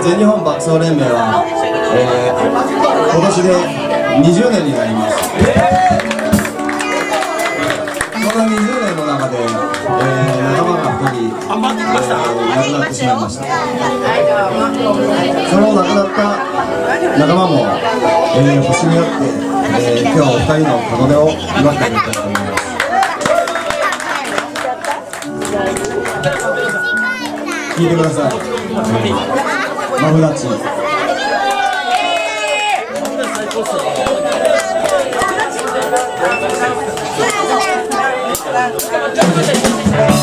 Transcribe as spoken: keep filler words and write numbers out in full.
全日本爆走連盟は、えー、今年でにじゅうねんになります。そのにじゅうねんの中で、えー、仲間がふたり、えー、亡くなってしまいました。その亡くなった仲間も、えー、星によって、えー、今日お二人の門出を祝ってあげたいと思います。聞いてください。マブダチ。最高っすね。